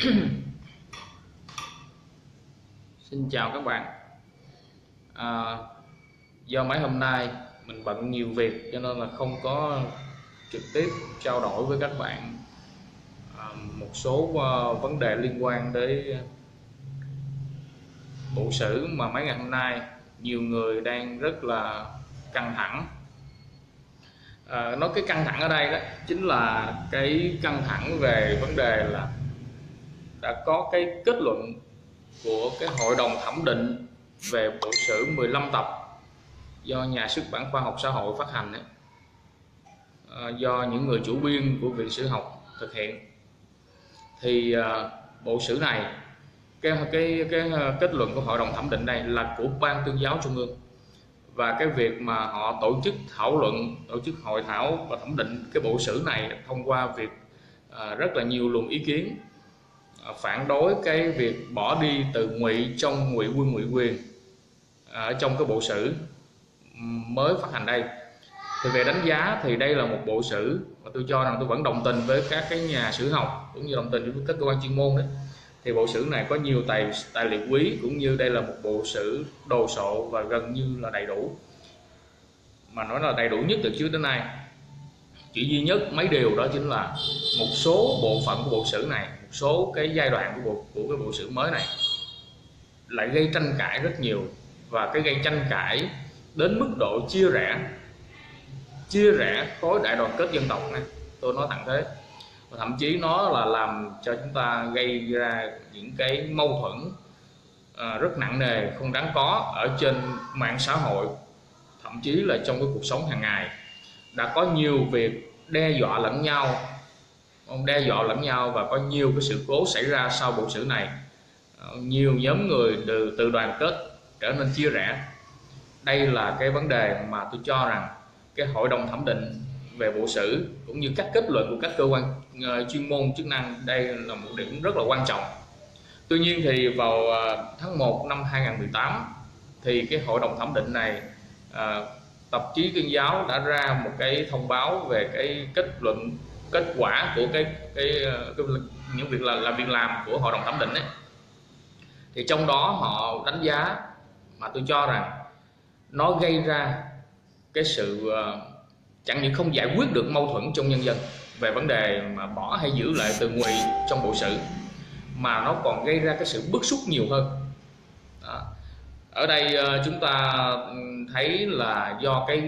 Xin chào các bạn. Do mấy hôm nay mình bận nhiều việc cho nên là không có trực tiếp trao đổi với các bạn một số vấn đề liên quan đến bộ sử mà mấy ngày hôm nay nhiều người đang rất là căng thẳng. Nói cái căng thẳng ở đây đó chính là cái căng thẳng về vấn đề là đã có cái kết luận của cái hội đồng thẩm định về bộ sử 15 tập do nhà xuất bản Khoa học Xã hội phát hành ấy, do những người chủ biên của Viện Sử học thực hiện. Thì bộ sử này, cái kết luận của hội đồng thẩm định đây là của Ban Tuyên giáo Trung ương, và cái việc mà họ tổ chức thảo luận, tổ chức hội thảo và thẩm định cái bộ sử này thông qua việc rất là nhiều luồng ý kiến phản đối cái việc bỏ đi từ ngụy trong ngụy quân ngụy quyền ở trong cái bộ sử mới phát hành đây. Thì về đánh giá thì đây là một bộ sử mà tôi cho rằng tôi vẫn đồng tình với các cái nhà sử học cũng như đồng tình với các cơ quan chuyên môn đấy. Thì bộ sử này có nhiều tài liệu quý, cũng như đây là một bộ sử đồ sộ và gần như là đầy đủ, mà nói là đầy đủ nhất từ trước đến nay. Chỉ duy nhất mấy điều đó chính là một số bộ phận của bộ sử này, một số cái giai đoạn của cái bộ sử mới này lại gây tranh cãi rất nhiều, và cái gây tranh cãi đến mức độ chia rẽ khối đại đoàn kết dân tộc này, tôi nói thẳng thế. Và thậm chí nó là làm cho chúng ta gây ra những cái mâu thuẫn rất nặng nề, không đáng có ở trên mạng xã hội, thậm chí là trong cái cuộc sống hàng ngày. Đã có nhiều việc đe dọa lẫn nhau và có nhiều cái sự cố xảy ra sau bộ sử này. Nhiều nhóm người từ đoàn kết trở nên chia rẽ. Đây là cái vấn đề mà tôi cho rằng cái hội đồng thẩm định về bộ sử cũng như các kết luận của các cơ quan chuyên môn chức năng, đây là một điểm rất là quan trọng. Tuy nhiên thì vào tháng 1 năm 2018 thì cái hội đồng thẩm định này, tạp chí Tuyên giáo đã ra một cái thông báo về cái kết quả của những việc làm của hội đồng thẩm định ấy. Thì trong đó họ đánh giá mà tôi cho rằng nó gây ra cái sự chẳng những không giải quyết được mâu thuẫn trong nhân dân về vấn đề mà bỏ hay giữ lại từ ngụy trong bộ sử, mà nó còn gây ra cái sự bức xúc nhiều hơn. Đó. Ở đây chúng ta thấy là do cái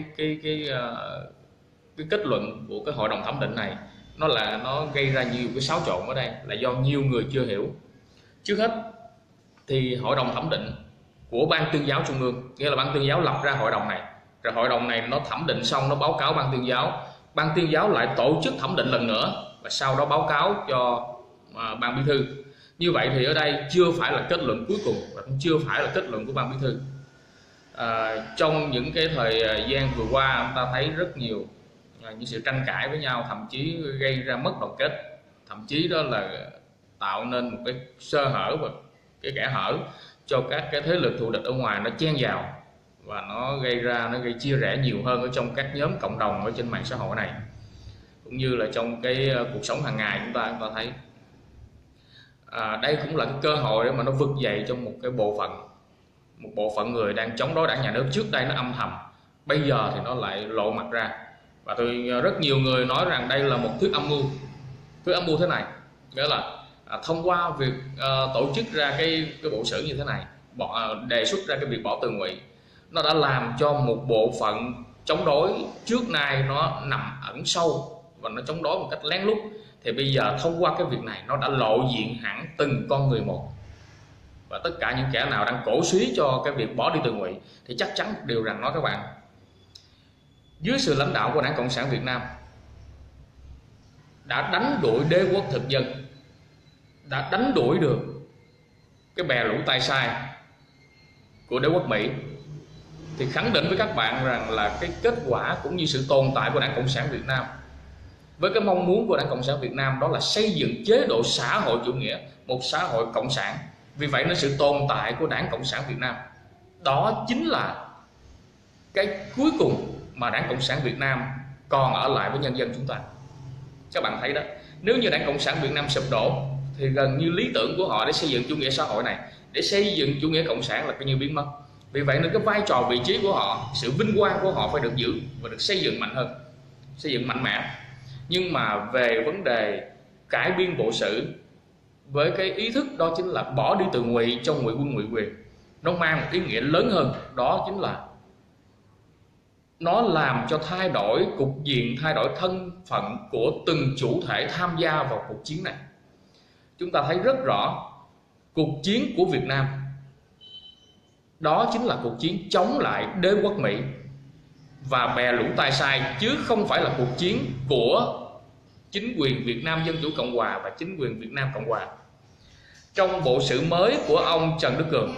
kết luận của cái hội đồng thẩm định này, nó gây ra nhiều cái xáo trộn ở đây là do nhiều người chưa hiểu. Trước hết thì hội đồng thẩm định của Ban Tuyên giáo Trung ương, nghĩa là Ban Tuyên giáo lập ra hội đồng này, rồi hội đồng này nó thẩm định xong nó báo cáo Ban Tuyên giáo lại tổ chức thẩm định lần nữa và sau đó báo cáo cho Ban Bí thư. Như vậy thì ở đây chưa phải là kết luận cuối cùng và cũng chưa phải là kết luận của Ban Bí thư. Trong những cái thời gian vừa qua, chúng ta thấy rất nhiều những sự tranh cãi với nhau, thậm chí gây ra mất đoàn kết, thậm chí đó là tạo nên một cái sơ hở và cái kẽ hở cho các cái thế lực thù địch ở ngoài nó chen vào, và nó gây chia rẽ nhiều hơn ở trong các nhóm cộng đồng ở trên mạng xã hội này, cũng như là trong cái cuộc sống hàng ngày chúng ta thấy. Đây cũng là cái cơ hội để mà nó vực dậy trong một bộ phận người đang chống đối đảng nhà nước. Trước đây nó âm thầm, bây giờ thì nó lại lộ mặt ra, và rất nhiều người nói rằng đây là một thuyết âm mưu thế này, nghĩa là thông qua việc tổ chức ra cái bộ sử như thế này, đề xuất ra cái việc bỏ từ ngụy, nó đã làm cho một bộ phận chống đối trước nay nó nằm ẩn sâu và nó chống đối một cách lén lút, thì bây giờ thông qua cái việc này nó đã lộ diện hẳn từng con người một. Và tất cả những kẻ nào đang cổ suý cho cái việc bỏ đi từ ngụy thì chắc chắn điều rằng nói các bạn, dưới sự lãnh đạo của Đảng Cộng sản Việt Nam đã đánh đuổi đế quốc thực dân, đã đánh đuổi được cái bè lũ tay sai của đế quốc Mỹ, thì khẳng định với các bạn rằng là cái kết quả cũng như sự tồn tại của Đảng Cộng sản Việt Nam với cái mong muốn của Đảng Cộng sản Việt Nam, đó là xây dựng chế độ xã hội chủ nghĩa, một xã hội cộng sản. Vì vậy nên sự tồn tại của Đảng Cộng sản Việt Nam đó chính là cái cuối cùng mà Đảng Cộng sản Việt Nam còn ở lại với nhân dân chúng ta. Các bạn thấy đó, nếu như Đảng Cộng sản Việt Nam sụp đổ thì gần như lý tưởng của họ để xây dựng chủ nghĩa xã hội này, để xây dựng chủ nghĩa cộng sản là coi như biến mất. Vì vậy nên cái vai trò vị trí của họ, sự vinh quang của họ phải được giữ và được xây dựng mạnh hơn, xây dựng mạnh mẽ. Nhưng mà về vấn đề cải biên bộ sử với cái ý thức đó chính là bỏ đi từ ngụy trong ngụy quân ngụy quyền, nó mang một ý nghĩa lớn hơn, đó chính là nó làm cho thay đổi cục diện, thay đổi thân phận của từng chủ thể tham gia vào cuộc chiến này. Chúng ta thấy rất rõ cuộc chiến của Việt Nam đó chính là cuộc chiến chống lại đế quốc Mỹ và bè lũ tay sai, chứ không phải là cuộc chiến của chính quyền Việt Nam Dân Chủ Cộng Hòa và chính quyền Việt Nam Cộng Hòa. Trong bộ sử mới của ông Trần Đức Cường,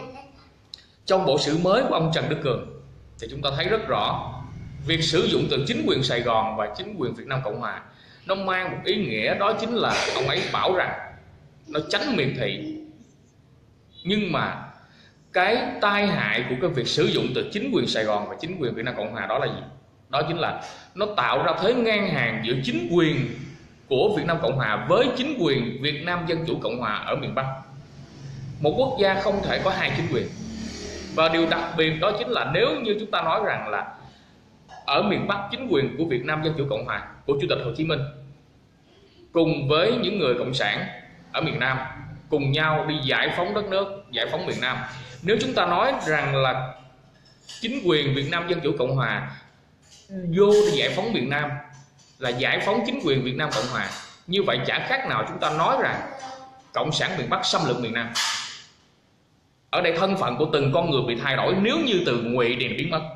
thì chúng ta thấy rất rõ việc sử dụng từ chính quyền Sài Gòn và chính quyền Việt Nam Cộng Hòa nó mang một ý nghĩa, đó chính là ông ấy bảo rằng nó tránh miệt thị. Nhưng mà cái tai hại của cái việc sử dụng từ chính quyền Sài Gòn và chính quyền Việt Nam Cộng Hòa đó là gì? Đó chính là nó tạo ra thế ngang hàng giữa chính quyền của Việt Nam Cộng Hòa với chính quyền Việt Nam Dân Chủ Cộng Hòa ở miền Bắc. Một quốc gia không thể có hai chính quyền. Và điều đặc biệt đó chính là nếu như chúng ta nói rằng là ở miền Bắc chính quyền của Việt Nam Dân Chủ Cộng Hòa của Chủ tịch Hồ Chí Minh cùng với những người cộng sản ở miền Nam cùng nhau đi giải phóng đất nước, giải phóng miền Nam. Nếu chúng ta nói rằng là chính quyền Việt Nam Dân Chủ Cộng Hòa vô đi giải phóng miền Nam là giải phóng chính quyền Việt Nam Cộng Hòa, như vậy chả khác nào chúng ta nói rằng cộng sản miền Bắc xâm lược miền Nam. Ở đây thân phận của từng con người bị thay đổi nếu như từ ngụy điền biến mất.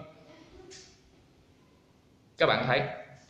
Các bạn thấy,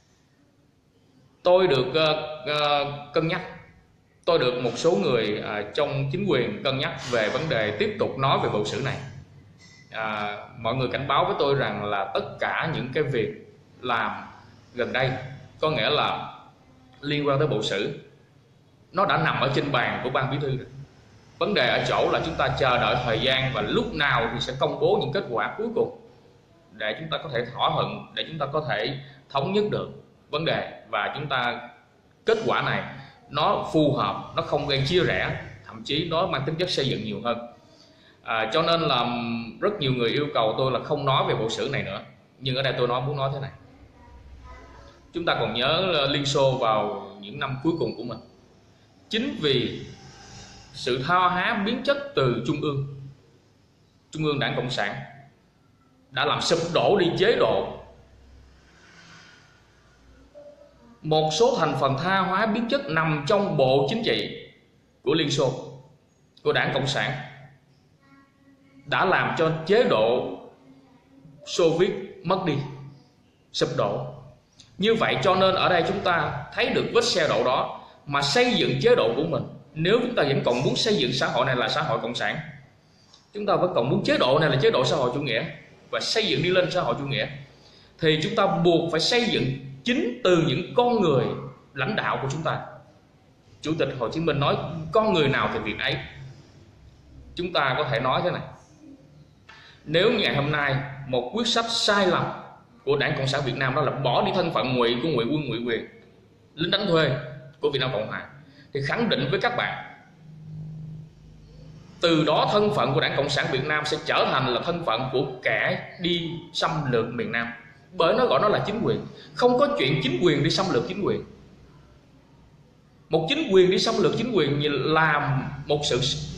tôi được cân nhắc, tôi được một số người trong chính quyền cân nhắc về vấn đề tiếp tục nói về bộ sử này. Mọi người cảnh báo với tôi rằng là tất cả những cái việc làm gần đây, có nghĩa là liên quan tới bộ sử, nó đã nằm ở trên bàn của ban bí thư rồi. Vấn đề ở chỗ là chúng ta chờ đợi thời gian và lúc nào thì sẽ công bố những kết quả cuối cùng để chúng ta có thể thỏa thuận, để chúng ta có thể thống nhất được vấn đề, và chúng ta kết quả này nó phù hợp, nó không gây chia rẽ, thậm chí nó mang tính chất xây dựng nhiều hơn. Cho nên là rất nhiều người yêu cầu tôi là không nói về bộ sử này nữa, nhưng ở đây tôi muốn nói thế này. Chúng ta còn nhớ Liên Xô vào những năm cuối cùng của mình, chính vì sự tha hóa biến chất từ Trung ương Đảng Cộng sản đã làm sụp đổ đi chế độ. Một số thành phần tha hóa biến chất nằm trong bộ chính trị của Liên Xô, của Đảng Cộng sản, đã làm cho chế độ Xô Viết mất đi, sụp đổ. Như vậy cho nên ở đây chúng ta thấy được vết xe đổ đó mà xây dựng chế độ của mình. Nếu chúng ta vẫn còn muốn xây dựng xã hội này là xã hội cộng sản, chúng ta vẫn còn muốn chế độ này là chế độ xã hội chủ nghĩa và xây dựng đi lên xã hội chủ nghĩa, thì chúng ta buộc phải xây dựng chính từ những con người lãnh đạo của chúng ta. Chủ tịch Hồ Chí Minh nói con người nào thì việc ấy. Chúng ta có thể nói thế này: nếu ngày hôm nay một quyết sách sai lầm của Đảng Cộng sản Việt Nam đó là bỏ đi thân phận ngụy của ngụy quân ngụy quyền, lính đánh thuê của Việt Nam Cộng Hòa, thì khẳng định với các bạn, từ đó thân phận của Đảng Cộng sản Việt Nam sẽ trở thành là thân phận của kẻ đi xâm lược miền Nam. Bởi nó gọi nó là chính quyền. Không có chuyện chính quyền đi xâm lược chính quyền. Một chính quyền đi xâm lược chính quyền là một sự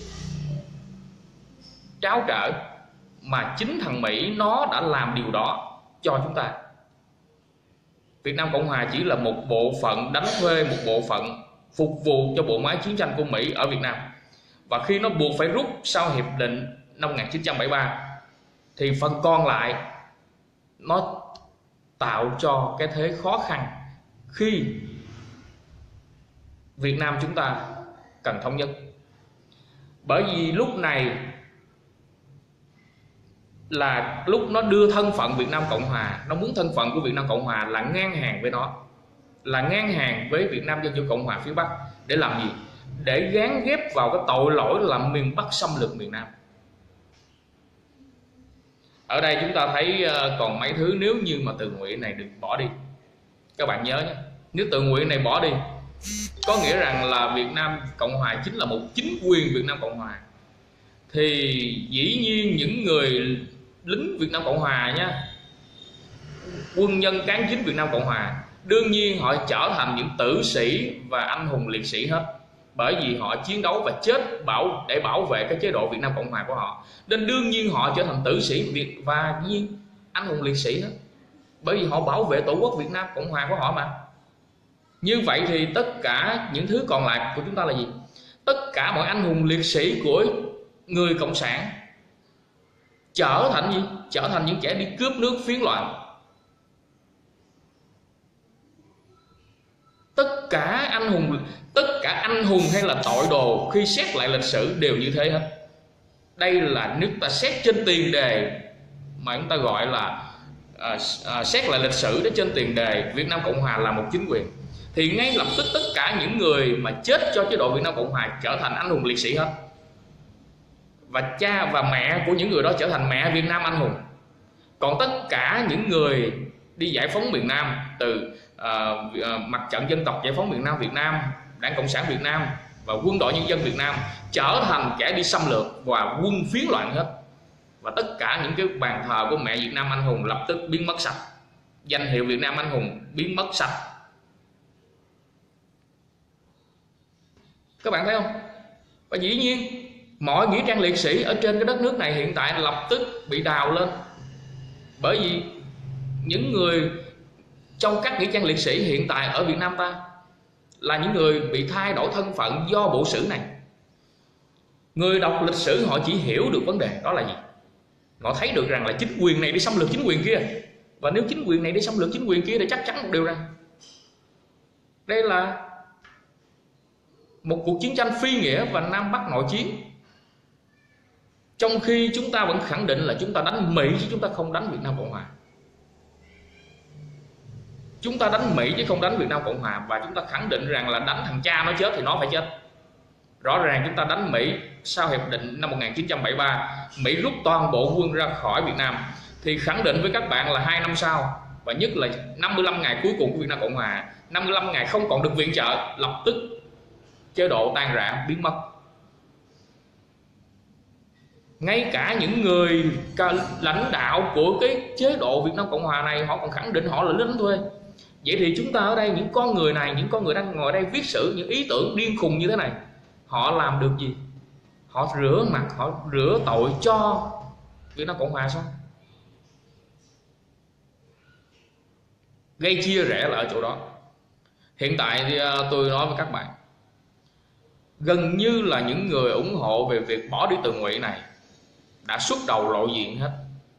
tráo trở mà chính thằng Mỹ nó đã làm điều đó cho chúng ta. Việt Nam Cộng Hòa chỉ là một bộ phận đánh thuê, một bộ phận phục vụ cho bộ máy chiến tranh của Mỹ ở Việt Nam. Và khi nó buộc phải rút sau hiệp định năm 1973 thì phần còn lại nó tạo cho cái thế khó khăn khi Việt Nam chúng ta cần thống nhất. Bởi vì lúc này là lúc nó đưa thân phận Việt Nam Cộng Hòa, nó muốn thân phận của Việt Nam Cộng Hòa là ngang hàng với nó, là ngang hàng với Việt Nam Dân Chủ Cộng Hòa phía Bắc. Để làm gì? Để gán ghép vào cái tội lỗi là miền Bắc xâm lược miền Nam. Ở đây chúng ta thấy còn mấy thứ nếu như mà từ ngụy này được bỏ đi. Các bạn nhớ nhé, nếu từ ngụy này bỏ đi có nghĩa rằng là Việt Nam Cộng Hòa chính là một chính quyền Việt Nam Cộng Hòa, thì dĩ nhiên những người lính Việt Nam Cộng Hòa nha, quân nhân cán chính Việt Nam Cộng Hòa, đương nhiên họ trở thành những tử sĩ và anh hùng liệt sĩ hết, bởi vì họ chiến đấu và chết để bảo vệ cái chế độ Việt Nam Cộng Hòa của họ, nên đương nhiên họ trở thành tử sĩ Việt và nhiên anh hùng liệt sĩ hết, bởi vì họ bảo vệ tổ quốc Việt Nam Cộng Hòa của họ mà. Như vậy thì tất cả những thứ còn lại của chúng ta là gì? Tất cả mọi anh hùng liệt sĩ của người cộng sản trở thành gì? Trở thành những kẻ đi cướp nước phiến loạn. Tất cả anh hùng hay là tội đồ khi xét lại lịch sử đều như thế hết. Đây là nước ta xét trên tiền đề mà chúng ta gọi là xét lại lịch sử để trên tiền đề Việt Nam Cộng Hòa là một chính quyền, thì ngay lập tức tất cả những người mà chết cho chế độ Việt Nam Cộng Hòa trở thành anh hùng liệt sĩ hết, và cha và mẹ của những người đó trở thành mẹ Việt Nam anh hùng. Còn tất cả những người đi giải phóng miền Nam từ mặt trận dân tộc giải phóng miền Nam Việt Nam, Đảng Cộng sản Việt Nam và Quân đội Nhân dân Việt Nam trở thành kẻ đi xâm lược và quân phiến loạn hết, và tất cả những cái bàn thờ của mẹ Việt Nam anh hùng lập tức biến mất sạch, danh hiệu Việt Nam anh hùng biến mất sạch. Các bạn thấy không? Và dĩ nhiên mọi nghĩa trang liệt sĩ ở trên cái đất nước này hiện tại lập tức bị đào lên, bởi vì những người trong các nghĩa trang liệt sĩ hiện tại ở Việt Nam ta là những người bị thay đổi thân phận do bộ sử này. Người đọc lịch sử họ chỉ hiểu được vấn đề đó là gì, họ thấy được rằng là chính quyền này đi xâm lược chính quyền kia, và nếu chính quyền này đi xâm lược chính quyền kia thì chắc chắn một điều rằng đây là một cuộc chiến tranh phi nghĩa và Nam Bắc nội chiến. Trong khi chúng ta vẫn khẳng định là chúng ta đánh Mỹ chứ chúng ta không đánh Việt Nam Cộng Hòa. Chúng ta đánh Mỹ chứ không đánh Việt Nam Cộng Hòa, và chúng ta khẳng định rằng là đánh thằng cha nó chết thì nó phải chết. Rõ ràng chúng ta đánh Mỹ sau hiệp định năm 1973, Mỹ rút toàn bộ quân ra khỏi Việt Nam, thì khẳng định với các bạn là 2 năm sau, và nhất là 55 ngày cuối cùng của Việt Nam Cộng Hòa, 55 ngày không còn được viện trợ, lập tức chế độ tan rã biến mất. Ngay cả những người lãnh đạo của cái chế độ Việt Nam Cộng Hòa này họ còn khẳng định họ là lính đánh thuê. Vậy thì chúng ta ở đây, những con người này, những con người đang ngồi đây viết sử những ý tưởng điên khùng như thế này, họ làm được gì? Họ rửa mặt, họ rửa tội cho Việt Nam Cộng Hòa sao? Gây chia rẽ là ở chỗ đó. Hiện tại thì tôi nói với các bạn, gần như là những người ủng hộ về việc bỏ đi Từ Ngụy này đã xuất đầu lộ diện hết.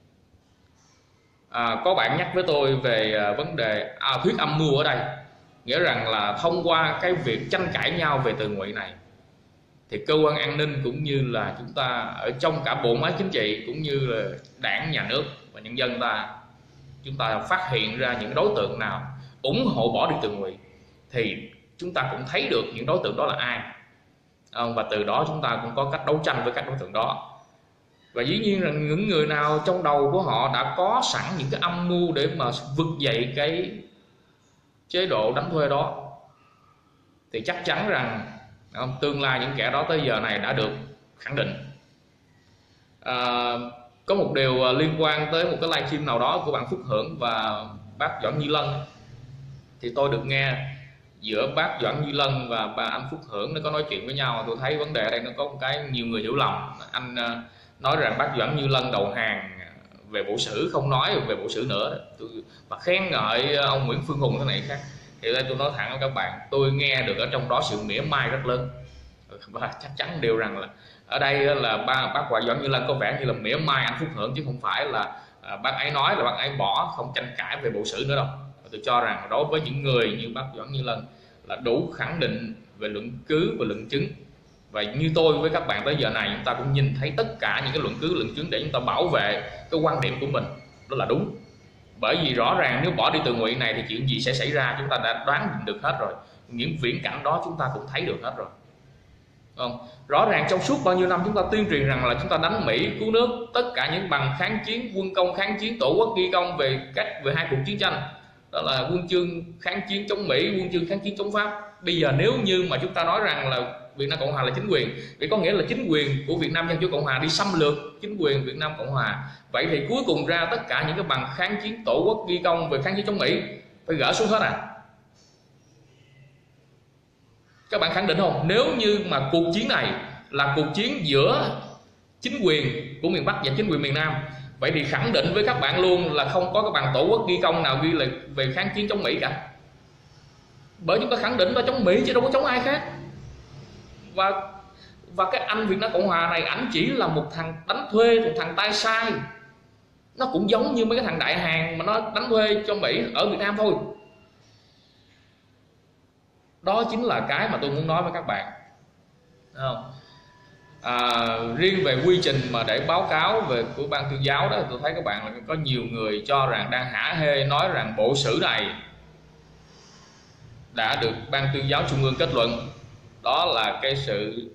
Có bạn nhắc với tôi về vấn đề thuyết âm mưu ở đây, nghĩa rằng là thông qua cái việc tranh cãi nhau về Từ Ngụy này thì cơ quan an ninh cũng như là chúng ta ở trong cả bộ máy chính trị cũng như là đảng, nhà nước và nhân dân ta, chúng ta phát hiện ra những đối tượng nào ủng hộ bỏ đi Từ Ngụy thì chúng ta cũng thấy được những đối tượng đó là ai, và từ đó chúng ta cũng có cách đấu tranh với các đối tượng đó. Và dĩ nhiên là những người nào trong đầu của họ đã có sẵn những cái âm mưu để mà vực dậy cái chế độ đánh thuê đó thì chắc chắn rằng tương lai những kẻ đó tới giờ này đã được khẳng định. Có một điều liên quan tới một cái livestream nào đó của bạn Phúc Hưởng và bác Doãn Như Lân, thì tôi được nghe giữa bác Doãn Như Lân và bà anh Phúc Hưởng nó có nói chuyện với nhau. Tôi thấy vấn đề ở đây nó có một cái nhiều người hiểu lầm. Anh nói rằng bác Doãn Như Lân đầu hàng về bộ sử, không nói về bộ sử nữa, và khen ngợi ông Nguyễn Phương Hùng thế này khác. Thì đây tôi nói thẳng với các bạn, tôi nghe được ở trong đó sự mỉa mai rất lớn, và chắc chắn điều rằng là ở đây là bác Doãn Như Lân có vẻ như là mỉa mai anh Phúc Hưởng, chứ không phải là bác ấy nói là bác ấy bỏ, không tranh cãi về bộ sử nữa đâu. Tôi cho rằng đối với những người như bác Doãn Như Lân là đủ khẳng định về luận cứ và luận chứng. Và như tôi với các bạn tới giờ này, chúng ta cũng nhìn thấy tất cả những cái luận cứ luận chứng để chúng ta bảo vệ cái quan điểm của mình, đó là đúng. Bởi vì rõ ràng nếu bỏ đi Từ Ngụy này thì chuyện gì sẽ xảy ra chúng ta đã đoán được hết rồi, những viễn cảnh đó chúng ta cũng thấy được hết rồi, không? Rõ ràng trong suốt bao nhiêu năm chúng ta tuyên truyền rằng là chúng ta đánh Mỹ cứu nước, tất cả những bằng kháng chiến, quân công kháng chiến, tổ quốc ghi công về 2 cuộc chiến tranh, đó là huân chương kháng chiến chống Mỹ, huân chương kháng chiến chống Pháp, Bây giờ nếu như mà chúng ta nói rằng là Việt Nam Cộng Hòa là chính quyền, vậy có nghĩa là chính quyền của Việt Nam Dân Chủ Cộng Hòa đi xâm lược chính quyền Việt Nam Cộng Hòa. Vậy thì cuối cùng ra tất cả những cái bằng kháng chiến tổ quốc ghi công về kháng chiến chống Mỹ phải gỡ xuống hết à? Các bạn khẳng định không? Nếu như mà cuộc chiến này là cuộc chiến giữa chính quyền của miền Bắc và chính quyền miền Nam, vậy thì khẳng định với các bạn luôn là không có cái bằng tổ quốc ghi công nào ghi là về kháng chiến chống Mỹ cả. Bởi chúng ta khẳng định là chống Mỹ chứ đâu có chống ai khác. Và cái anh Việt Nam Cộng Hòa này, ảnh chỉ là một thằng đánh thuê, một thằng tay sai. Nó cũng giống như mấy cái thằng đại hàng mà nó đánh thuê cho Mỹ ở Việt Nam thôi. Đó chính là cái mà tôi muốn nói với các bạn. Riêng về quy trình mà để báo cáo về của ban tuyên giáo đó, tôi thấy các bạn là có nhiều người cho rằng đang hả hê nói rằng bộ sử này đã được ban tuyên giáo trung ương kết luận. Đó là cái sự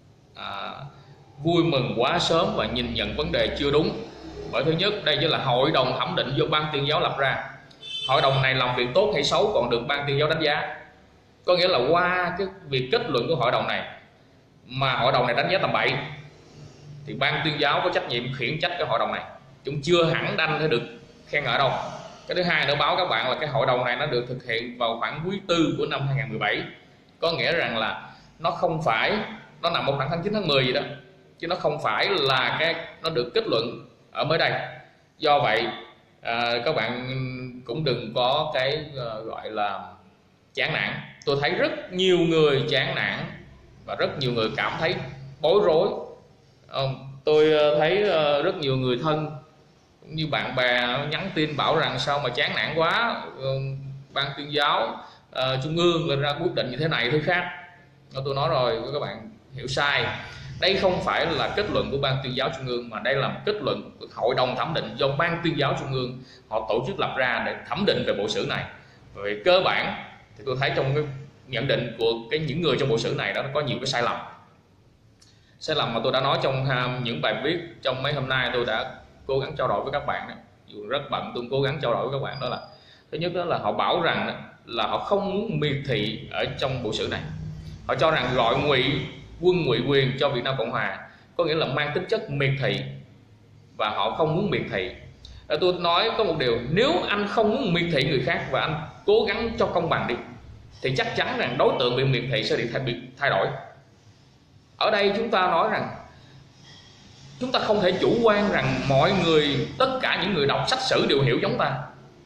vui mừng quá sớm và nhìn nhận vấn đề chưa đúng. Bởi thứ nhất, đây chỉ là hội đồng thẩm định do ban tuyên giáo lập ra. Hội đồng này làm việc tốt hay xấu còn được ban tuyên giáo đánh giá. Có nghĩa là qua cái việc kết luận của hội đồng này mà hội đồng này đánh giá tầm bậy, thì ban tuyên giáo có trách nhiệm khiển trách cái hội đồng này. Chúng chưa hẳn đanh để được khen ngợi đâu. Cái thứ hai nữa báo các bạn là cái hội đồng này nó được thực hiện vào khoảng quý 4 của năm 2017. Có nghĩa rằng là nó không phải, nó nằm một khoảng tháng 9 tháng 10 gì đó, chứ nó không phải là nó được kết luận ở mới đây. Do vậy các bạn cũng đừng có cái gọi là chán nản. Tôi thấy rất nhiều người chán nản và rất nhiều người cảm thấy bối rối. Tôi thấy rất nhiều người thân cũng như bạn bè nhắn tin bảo rằng sao mà chán nản quá, ban tuyên giáo trung ương ra quyết định như thế này thứ khác. Tôi nói rồi các bạn hiểu sai. Đây không phải là kết luận của ban tuyên giáo trung ương, mà đây là một kết luận của hội đồng thẩm định do ban tuyên giáo trung ương họ tổ chức lập ra để thẩm định về bộ sử này. Về cơ bản thì tôi thấy trong cái nhận định của những người trong bộ sử này đó, nó có nhiều cái sai lầm mà tôi đã nói trong những bài viết trong mấy hôm nay. Tôi đã cố gắng trao đổi với các bạn đó. Dù rất bận tôi cố gắng trao đổi với các bạn. Đó là thứ nhất đó là họ bảo rằng là họ không muốn miệt thị ở trong bộ sử này. Họ cho rằng gọi quân ngụy quyền cho Việt Nam Cộng Hòa có nghĩa là mang tính chất miệt thị, và họ không muốn miệt thị. Tôi nói có một điều, nếu anh không muốn miệt thị người khác và anh cố gắng cho công bằng đi, thì chắc chắn rằng đối tượng bị miệt thị sẽ bị thay đổi. Ở đây chúng ta nói rằng chúng ta không thể chủ quan rằng mọi người, tất cả những người đọc sách sử đều hiểu giống ta.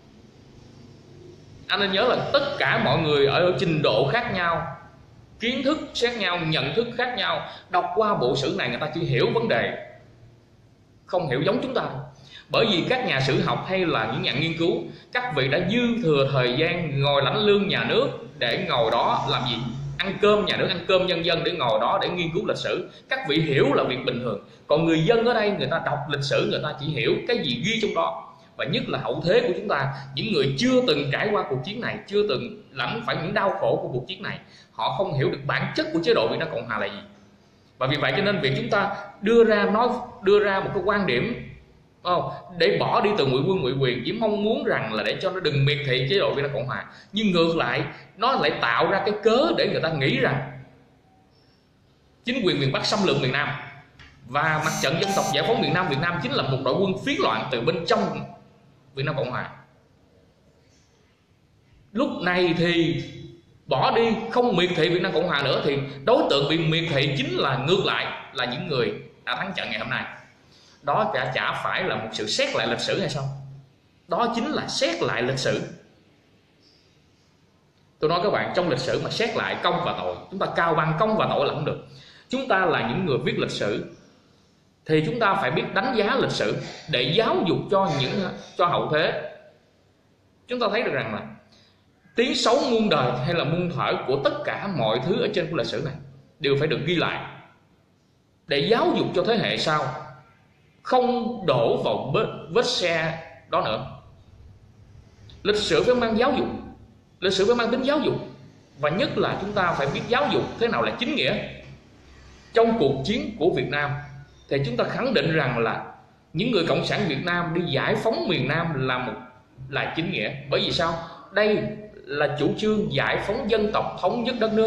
Anh nên nhớ là tất cả mọi người ở trình độ khác nhau, kiến thức khác nhau, nhận thức khác nhau, đọc qua bộ sử này người ta chỉ hiểu vấn đề, không hiểu giống chúng ta. Bởi vì các nhà sử học hay là những nhà nghiên cứu, các vị đã dư thừa thời gian ngồi lãnh lương nhà nước để ngồi đó làm gì? Ăn cơm nhà nước, ăn cơm nhân dân để ngồi đó để nghiên cứu lịch sử. Các vị hiểu là việc bình thường. Còn người dân ở đây, người ta đọc lịch sử, người ta chỉ hiểu cái gì ghi trong đó. Và nhất là hậu thế của chúng ta, những người chưa từng trải qua cuộc chiến này, chưa từng lãnh phải những đau khổ của cuộc chiến này, họ không hiểu được bản chất của chế độ Việt Nam Cộng Hòa là gì. Và vì vậy cho nên việc chúng ta đưa ra một cái quan điểm để bỏ đi từ ngụy quân ngụy quyền, chỉ mong muốn rằng là để cho nó đừng miệt thị chế độ Việt Nam Cộng Hòa, nhưng ngược lại nó lại tạo ra cái cớ để người ta nghĩ rằng chính quyền miền Bắc xâm lược miền Nam và mặt trận dân tộc giải phóng miền Nam Việt Nam chính là một đội quân phiến loạn từ bên trong Việt Nam Cộng Hòa. Lúc này thì bỏ đi, không miệt thị Việt Nam Cộng Hòa nữa, thì đối tượng bị miệt thị chính là ngược lại là những người đã thắng trận ngày hôm nay. Đó chả phải là một sự xét lại lịch sử hay sao? Đó chính là xét lại lịch sử. Tôi nói các bạn, trong lịch sử mà xét lại công và tội, chúng ta cao bằng công và tội là không được. Chúng ta là những người viết lịch sử thì chúng ta phải biết đánh giá lịch sử để giáo dục cho hậu thế. Chúng ta thấy được rằng là tiếng xấu muôn đời hay là muôn thuở của tất cả mọi thứ ở trên của lịch sử này đều phải được ghi lại để giáo dục cho thế hệ sau không đổ vào vết xe đó nữa. Lịch sử phải mang giáo dục, lịch sử phải mang tính giáo dục, và nhất là chúng ta phải biết giáo dục thế nào là chính nghĩa. Trong cuộc chiến của Việt Nam thì chúng ta khẳng định rằng là những người cộng sản Việt Nam đi giải phóng miền Nam là chính nghĩa. Bởi vì sao? Đây là chủ trương giải phóng dân tộc, thống nhất đất nước.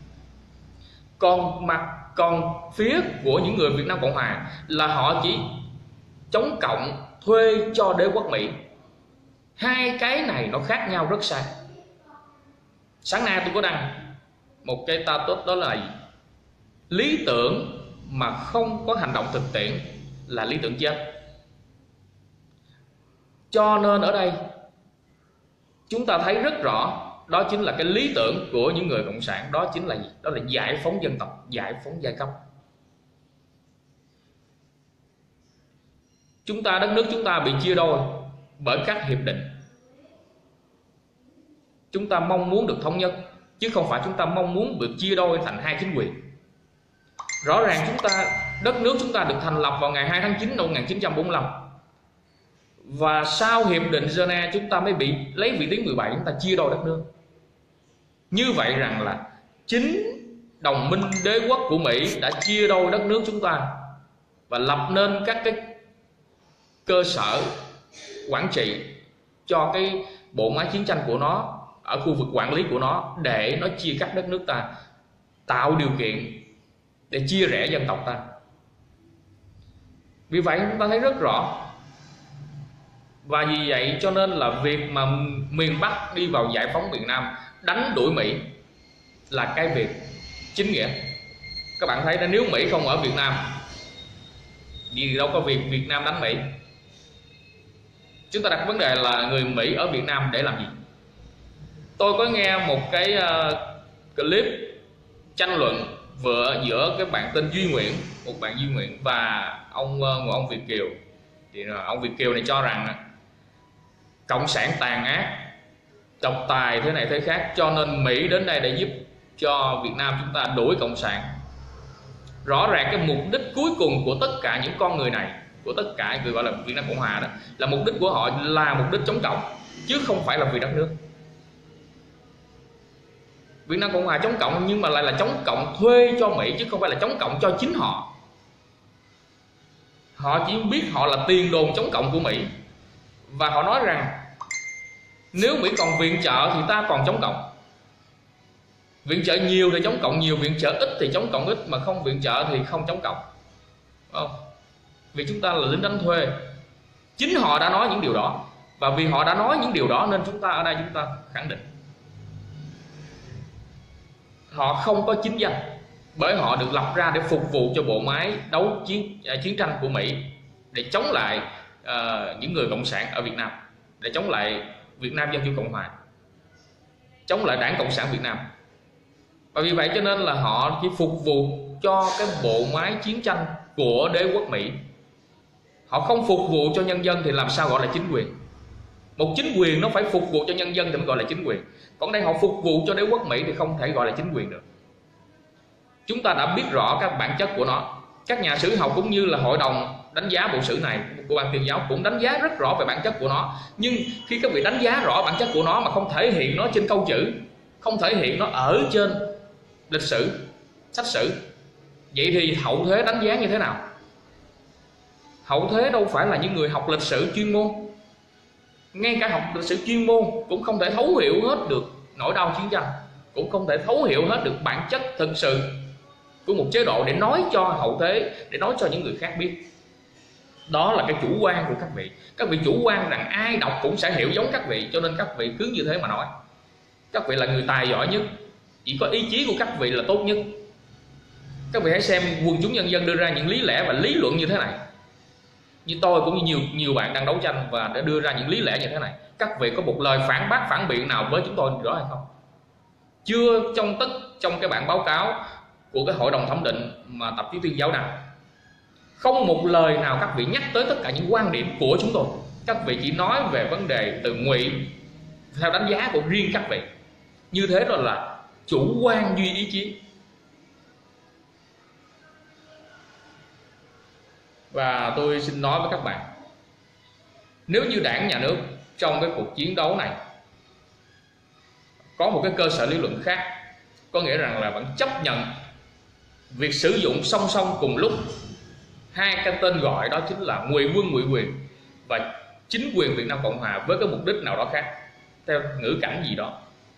Còn phía của những người Việt Nam Cộng Hòa là họ chỉ chống cộng, thuê cho đế quốc Mỹ. Hai cái này nó khác nhau rất xa. Sáng nay tôi có đăng một cái status, đó là lý tưởng mà không có hành động thực tiễn là lý tưởng chết. Cho nên ở đây chúng ta thấy rất rõ, đó chính là cái lý tưởng của những người cộng sản. Đó chính là gì? Đó là giải phóng dân tộc, giải phóng giai cấp. Đất nước chúng ta bị chia đôi bởi các hiệp định. Chúng ta mong muốn được thống nhất, chứ không phải chúng ta mong muốn được chia đôi thành hai chính quyền. Rõ ràng đất nước chúng ta được thành lập vào ngày 2 tháng 9 năm 1945. Và sau hiệp định Geneva chúng ta mới bị lấy vị tuyến 17, chúng ta chia đôi đất nước. Như vậy rằng là chính đồng minh đế quốc của Mỹ đã chia đôi đất nước chúng ta và lập nên các cái cơ sở quản trị cho cái bộ máy chiến tranh của nó ở khu vực quản lý của nó, để nó chia cắt đất nước ta, tạo điều kiện để chia rẽ dân tộc ta. Vì vậy chúng ta thấy rất rõ. Và vì vậy cho nên là việc mà miền Bắc đi vào giải phóng miền Nam, đánh đuổi Mỹ là cái việc chính nghĩa. Các bạn thấy nếu Mỹ không ở Việt Nam thì đâu có việc Việt Nam đánh Mỹ. Chúng ta đặt vấn đề là người Mỹ ở Việt Nam để làm gì? Tôi có nghe một cái clip tranh luận giữa cái bạn tên Duy Nguyễn, một bạn Duy Nguyễn và ông Việt Kiều. Thì ông Việt Kiều này cho rằng cộng sản tàn ác, độc tài thế này thế khác, cho nên Mỹ đến đây để giúp cho Việt Nam chúng ta đuổi cộng sản. Rõ ràng cái mục đích cuối cùng của tất cả những con người này, của tất cả người gọi là Việt Nam Cộng Hòa đó, là mục đích của họ là mục đích chống cộng, chứ không phải là vì đất nước. Việt Nam Cộng Hòa chống cộng nhưng mà lại là chống cộng thuê cho Mỹ, chứ không phải là chống cộng cho chính họ. Họ chỉ biết họ là tiền đồn chống cộng của Mỹ. Và họ nói rằng nếu Mỹ còn viện trợ thì ta còn chống cộng. Viện trợ nhiều thì chống cộng nhiều, viện trợ ít thì chống cộng ít, mà không viện trợ thì không chống cộng. Không? Vì chúng ta là lính đánh thuê. Chính họ đã nói những điều đó. Và vì họ đã nói những điều đó nên chúng ta ở đây chúng ta khẳng định họ không có chính danh, bởi họ được lập ra để phục vụ cho bộ máy chiến tranh của Mỹ, để chống lại những người cộng sản ở Việt Nam, để chống lại Việt Nam Dân Chủ Cộng Hòa, chống lại Đảng Cộng sản Việt Nam. Và vì vậy cho nên là họ chỉ phục vụ cho cái bộ máy chiến tranh của đế quốc Mỹ. Họ không phục vụ cho nhân dân thì làm sao gọi là chính quyền? Một chính quyền nó phải phục vụ cho nhân dân thì mới gọi là chính quyền. Còn đây họ phục vụ cho đế quốc Mỹ thì không thể gọi là chính quyền được. Chúng ta đã biết rõ các bản chất của nó. Các nhà sử học cũng như là hội đồng đánh giá bộ sử này của Ban Tuyên giáo cũng đánh giá rất rõ về bản chất của nó. Nhưng khi các vị đánh giá rõ bản chất của nó mà không thể hiện nó trên câu chữ, không thể hiện nó ở trên lịch sử, sách sử, vậy thì hậu thế đánh giá như thế nào? Hậu thế đâu phải là những người học lịch sử chuyên môn. Ngay cả học lịch sử chuyên môn cũng không thể thấu hiểu hết được nỗi đau chiến tranh, cũng không thể thấu hiểu hết được bản chất thực sự của một chế độ để nói cho hậu thế, để nói cho những người khác biết. Đó là cái chủ quan của các vị. Các vị chủ quan rằng ai đọc cũng sẽ hiểu giống các vị, cho nên các vị cứ như thế mà nói. Các vị là người tài giỏi nhất, chỉ có ý chí của các vị là tốt nhất. Các vị hãy xem quần chúng nhân dân đưa ra những lý lẽ và lý luận như thế này. Như tôi cũng như nhiều bạn đang đấu tranh và đã đưa ra những lý lẽ như thế này. Các vị có một lời phản bác, phản biện nào với chúng tôi đó hay không? Chưa trong cái bản báo cáo của cái hội đồng thẩm định mà tạp chí Tuyên giáo đăng, không một lời nào các vị nhắc tới tất cả những quan điểm của chúng tôi. Các vị chỉ nói về vấn đề từ ngụy theo đánh giá của riêng các vị. Như thế đó là chủ quan duy ý chí. Và tôi xin nói với các bạn, nếu như đảng nhà nước trong cái cuộc chiến đấu này có một cái cơ sở lý luận khác, có nghĩa rằng là vẫn chấp nhận việc sử dụng song song cùng lúc hai cái tên gọi, đó chính là ngụy quân ngụy quyền và chính quyền Việt Nam Cộng Hòa với cái mục đích nào đó khác, theo ngữ cảnh gì đó,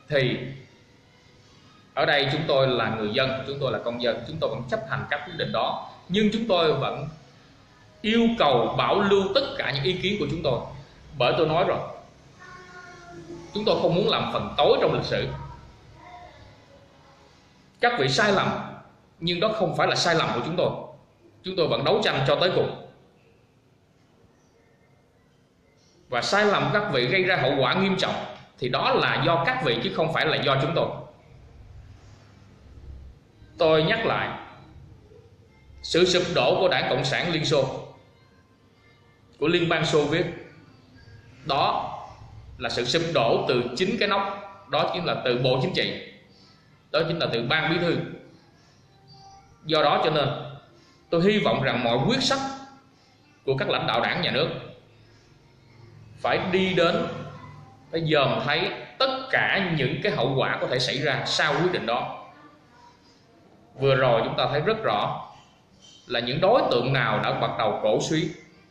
thì ở đây chúng tôi là người dân, chúng tôi là công dân, chúng tôi vẫn chấp hành các quyết định đó, nhưng chúng tôi vẫn yêu cầu bảo lưu tất cả những ý kiến của chúng tôi. Bởi tôi nói rồi, chúng tôi không muốn làm phần tối trong lịch sử. Các vị sai lầm, nhưng đó không phải là sai lầm của chúng tôi. Chúng tôi vẫn đấu tranh cho tới cùng. Và sai lầm các vị gây ra hậu quả nghiêm trọng thì đó là do các vị chứ không phải là do chúng tôi. Tôi nhắc lại, sự sụp đổ của Đảng Cộng sản Liên Xô, của Liên bang Xô Viết, đó là sự sụp đổ từ chính cái nóc, đó chính là từ Bộ Chính trị, đó chính là từ Ban Bí thư. Do đó cho nên tôi hy vọng rằng mọi quyết sách của các lãnh đạo đảng nhà nước phải đi đến, phải dòm thấy tất cả những cái hậu quả có thể xảy ra sau quyết định đó. Vừa rồi chúng ta thấy rất rõ là những đối tượng nào đã bắt đầu cổ suý.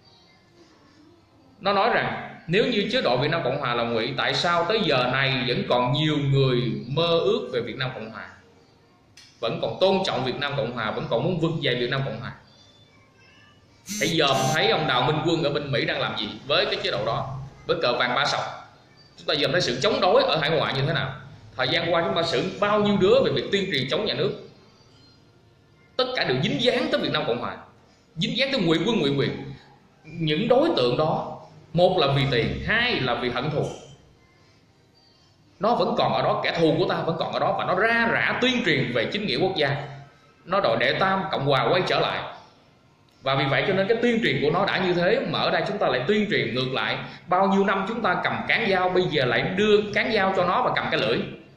Nó nói rằng nếu như chế độ Việt Nam Cộng Hòa là ngụy, tại sao tới giờ này vẫn còn nhiều người mơ ước về Việt Nam Cộng Hòa, vẫn còn tôn trọng Việt Nam Cộng Hòa, vẫn còn muốn vực dậy Việt Nam Cộng Hòa? Hãy dòm thấy ông Đào Minh Quân ở bên Mỹ đang làm gì với cái chế độ đó, với cờ vàng ba sọc. Chúng ta dòm thấy sự chống đối ở hải ngoại như thế nào. Thời gian qua chúng ta xử bao nhiêu đứa về việc tuyên truyền chống nhà nước, tất cả đều dính dáng tới Việt Nam Cộng Hòa, dính dáng tới ngụy quân ngụy quyền. Những đối tượng đó, một là vì tiền, hai là vì hận thù. Nó vẫn còn ở đó, kẻ thù của ta vẫn còn ở đó, và nó ra rã tuyên truyền về chính nghĩa quốc gia. Nó đòi đệ tam Cộng Hòa quay trở lại. Và vì vậy cho nên cái tuyên truyền của nó đã như thế, mà ở đây chúng ta lại tuyên truyền ngược lại. Bao nhiêu năm chúng ta cầm cán dao, bây giờ lại đưa cán dao cho nó và cầm cái lưỡi.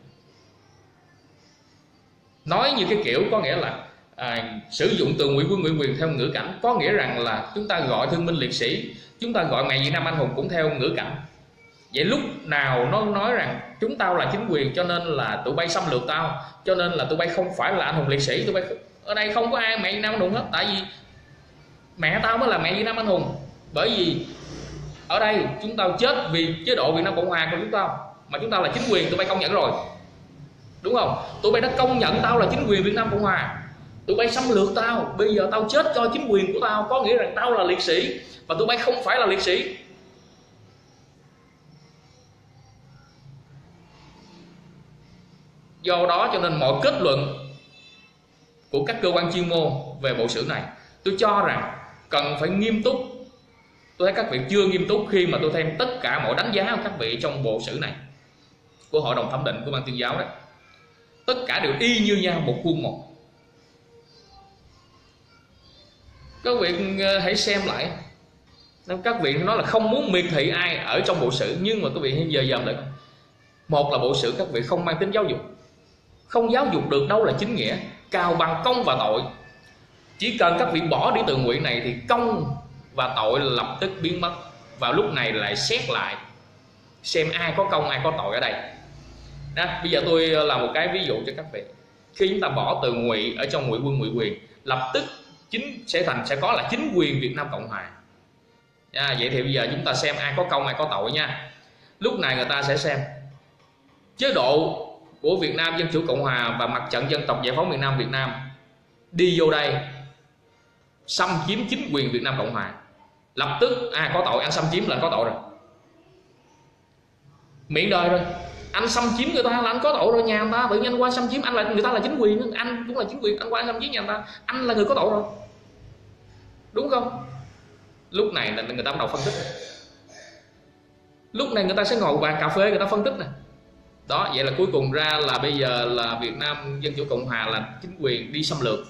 Nói như cái kiểu có nghĩa là sử dụng từ ngụy quân ngụy quyền theo ngữ cảnh, có nghĩa rằng là chúng ta gọi thương binh liệt sĩ, chúng ta gọi mẹ Việt Nam anh hùng cũng theo ngữ cảnh. Vậy lúc nào nó nói rằng chúng tao là chính quyền cho nên là tụi bay xâm lược tao, cho nên là tụi bay không phải là anh hùng liệt sĩ, tụi bay ở đây không có ai mẹ Việt Nam anh hùng hết, tại vì mẹ tao mới là mẹ Việt Nam anh hùng. Bởi vì ở đây chúng tao chết vì chế độ Việt Nam Cộng Hòa của chúng tao, mà chúng tao là chính quyền, tụi bay công nhận rồi, đúng không? Tụi bay đã công nhận tao là chính quyền Việt Nam Cộng Hòa, tụi bay xâm lược tao, bây giờ tao chết cho chính quyền của tao, có nghĩa rằng tao là liệt sĩ và tụi bay không phải là liệt sĩ. Do đó cho nên mọi kết luận của các cơ quan chuyên môn về bộ xử này, tôi cho rằng cần phải nghiêm túc. Tôi thấy các vị chưa nghiêm túc khi mà tôi thêm tất cả mọi đánh giá của các vị trong bộ xử này của Hội đồng thẩm định của Ban Tuyên giáo đấy. Tất cả đều y như nhau, một khuôn một. Các vị hãy xem lại. Các vị nói là không muốn miệt thị ai ở trong bộ sử, nhưng mà các vị hiện giờ dòm lại. Một là bộ sử các vị không mang tính giáo dục, không giáo dục được đâu là chính nghĩa, cào bằng công và tội. Chỉ cần các vị bỏ đi từ ngụy này thì công và tội lập tức biến mất. Vào lúc này lại xét lại xem ai có công ai có tội ở đây. Đó, bây giờ tôi làm một cái ví dụ cho các vị. Khi chúng ta bỏ từ ngụy ở trong ngụy quân ngụy quyền, lập tức sẽ có là chính quyền Việt Nam Cộng Hòa. Vậy thì bây giờ chúng ta xem ai có công ai có tội nha. Lúc này người ta sẽ xem chế độ của Việt Nam Dân Chủ Cộng Hòa và Mặt trận Dân tộc Giải phóng miền Nam Việt Nam đi vô đây xâm chiếm chính quyền Việt Nam Cộng Hòa, lập tức ai có tội, anh xâm chiếm là anh có tội rồi, miệng đời rồi. Anh xâm chiếm người ta là anh có tội rồi, nhà người ta tự nhiên qua xâm chiếm anh, là người ta là chính quyền, anh cũng là chính quyền, anh qua xâm chiếm nhà người ta, anh là người có tội rồi, đúng không? Lúc này là người ta bắt đầu phân tích. Lúc này người ta sẽ ngồi bàn cà phê người ta phân tích nè. Đó, vậy là cuối cùng ra là bây giờ là Việt Nam Dân Chủ Cộng Hòa là chính quyền đi xâm lược.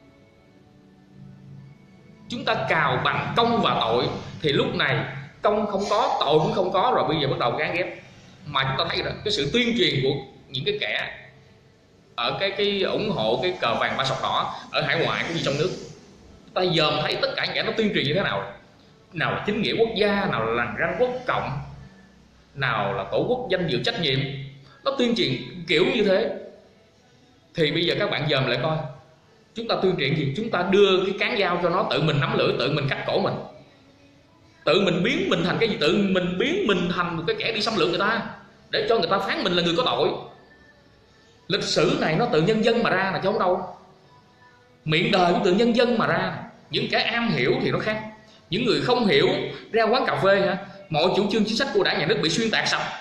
Chúng ta cào bằng công và tội thì lúc này công không có, tội cũng không có rồi, bây giờ bắt đầu gán ghép. Mà chúng ta thấy rồi, cái sự tuyên truyền của những cái kẻ ở cái ủng hộ cái cờ vàng ba sọc đỏ ở hải ngoại cũng như trong nước, ta dòm thấy tất cả những kẻ nó tuyên truyền như thế nào. Nào là chính nghĩa quốc gia, nào là lằn ranh quốc cộng, nào là tổ quốc danh dự trách nhiệm, nó tuyên truyền kiểu như thế. Thì bây giờ các bạn dòm lại coi, chúng ta tuyên truyền gì? Chúng ta đưa cái cán dao cho nó, tự mình nắm lưỡi, tự mình cắt cổ mình, tự mình biến mình thành cái gì? Tự mình biến mình thành một cái kẻ đi xâm lược người ta để cho người ta phán mình là người có tội. Lịch sử này nó từ nhân dân mà ra là chứ không đâu. Miệng đời cũng từ nhân dân mà ra. Những kẻ am hiểu thì nó khác. Những người không hiểu ra quán cà phê hả, mọi chủ trương chính sách của Đảng nhà nước bị xuyên tạc sạch.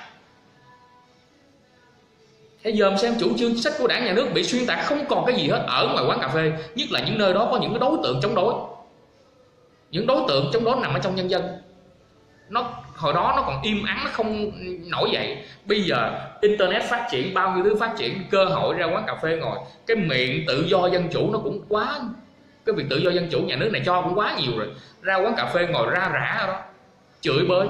Hãy dòm xem chủ trương chính sách của Đảng nhà nước bị xuyên tạc không còn cái gì hết ở ngoài quán cà phê. Nhất là những nơi đó có những cái đối tượng chống đối. Những đối tượng chống đối nằm ở trong nhân dân. Hồi đó nó còn im ắng, nó không nổi dậy. Bây giờ internet phát triển, bao nhiêu thứ phát triển, cơ hội ra quán cà phê ngồi. Cái miệng tự do dân chủ nó cũng quá, cái việc tự do dân chủ nhà nước này cho cũng quá nhiều rồi. Ra quán cà phê ngồi ra rã ở đó, chửi bới.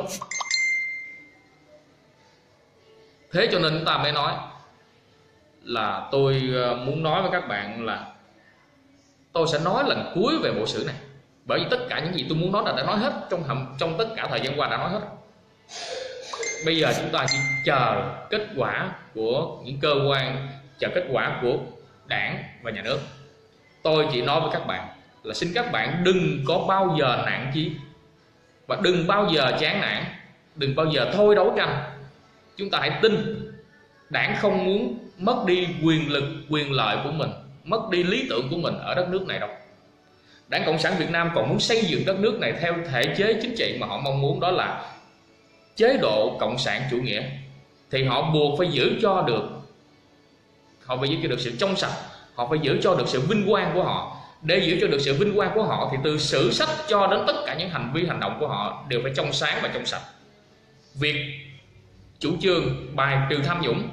Thế cho nên chúng ta mới nói là tôi muốn nói với các bạn là tôi sẽ nói lần cuối về bộ sử này, bởi vì tất cả những gì tôi muốn nói đã nói hết trong tất cả thời gian qua, đã nói hết. Bây giờ chúng ta chỉ chờ kết quả của những cơ quan, chờ kết quả của Đảng và nhà nước. Tôi chỉ nói với các bạn là xin các bạn đừng có bao giờ nản chí, và đừng bao giờ chán nản, đừng bao giờ thôi đấu tranh. Chúng ta hãy tin Đảng không muốn mất đi quyền lực, quyền lợi của mình, mất đi lý tưởng của mình ở đất nước này đâu. Đảng Cộng sản Việt Nam còn muốn xây dựng đất nước này theo thể chế chính trị mà họ mong muốn, đó là chế độ cộng sản chủ nghĩa. Thì họ buộc phải giữ cho được, họ phải giữ cho được sự trong sạch, họ phải giữ cho được sự vinh quang của họ. Để giữ cho được sự vinh quang của họ thì từ sử sách cho đến tất cả những hành vi hành động của họ đều phải trong sáng và trong sạch. Việc chủ trương bài trừ tham nhũng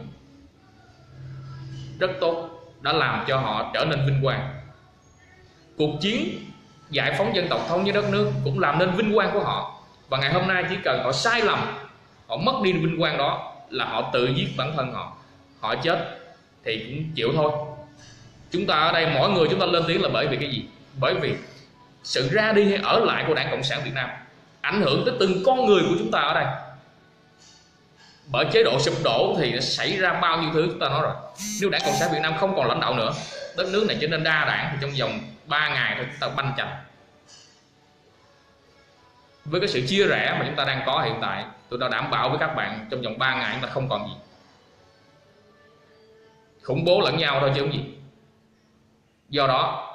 rất tốt, đã làm cho họ trở nên vinh quang. Cuộc chiến giải phóng dân tộc thống nhất đất nước cũng làm nên vinh quang của họ. Và ngày hôm nay chỉ cần họ sai lầm, họ mất đi vinh quang đó, là họ tự giết bản thân họ, họ chết thì cũng chịu thôi. Chúng ta ở đây mỗi người chúng ta lên tiếng là bởi vì cái gì? Bởi vì sự ra đi hay ở lại của Đảng Cộng sản Việt Nam ảnh hưởng tới từng con người của chúng ta ở đây. Bởi chế độ sụp đổ thì nó xảy ra bao nhiêu thứ chúng ta nói rồi. Nếu Đảng Cộng sản Việt Nam không còn lãnh đạo nữa, đất nước này trở nên đa đảng, thì trong vòng 3 ngày thôi chúng ta banh chành. Với cái sự chia rẽ mà chúng ta đang có hiện tại, tôi đã đảm bảo với các bạn trong vòng 3 ngày chúng ta không còn gì. Khủng bố lẫn nhau thôi chứ không gì. Do đó,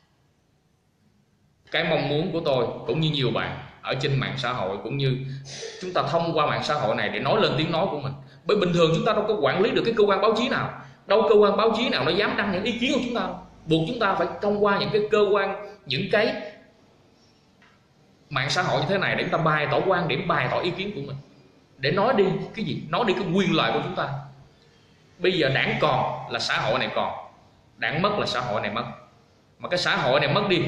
cái mong muốn của tôi cũng như nhiều bạn ở trên mạng xã hội, cũng như chúng ta thông qua mạng xã hội này để nói lên tiếng nói của mình. Bởi bình thường chúng ta đâu có quản lý được cái cơ quan báo chí nào, đâu cơ quan báo chí nào nó dám đăng những ý kiến của chúng ta. Buộc chúng ta phải thông qua những cái cơ quan, những cái mạng xã hội như thế này để chúng ta bày tỏ quan điểm, bày tỏ ý kiến của mình, để nói đi cái gì? Nói đi cái quyền lợi của chúng ta. Bây giờ Đảng còn là xã hội này còn, Đảng mất là xã hội này mất. Mà cái xã hội này mất đi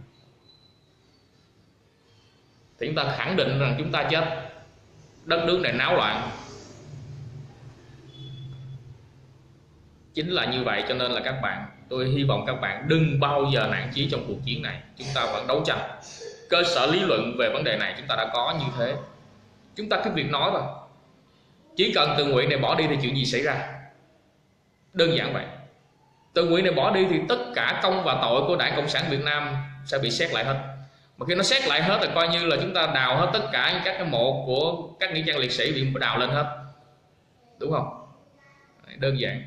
thì chúng ta khẳng định rằng chúng ta chết, đất nước này náo loạn. Chính là như vậy, cho nên là các bạn, tôi hy vọng các bạn đừng bao giờ nản chí trong cuộc chiến này. Chúng ta vẫn đấu tranh. Cơ sở lý luận về vấn đề này chúng ta đã có như thế. Chúng ta cứ việc nói thôi. Chỉ cần Từ Nguyện này bỏ đi thì chuyện gì xảy ra? Đơn giản vậy. Từ Nguyện này bỏ đi thì tất cả công và tội của Đảng Cộng sản Việt Nam sẽ bị xét lại hết. Mà khi nó xét lại hết thì coi như là chúng ta đào hết tất cả các cái mộ của các nghĩa trang liệt sĩ bị đào lên hết. Đúng không? Đơn giản.